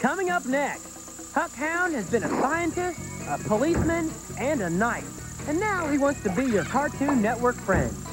Coming up next, Hound has been a scientist, a policeman, and a knight. And now he wants to be your Cartoon Network friend.